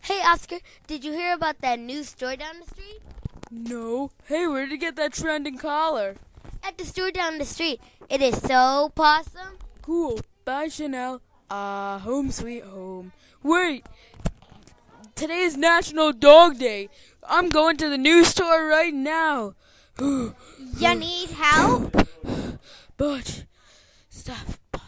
Hey, Oscar, did you hear about that new store down the street? No. Hey, where did you get that trending collar? At the store down the street. It is so awesome. Cool. Bye, Chanel. Home sweet home. Wait. Today is National Dog Day. I'm going to the new store right now. You need help? But stuff.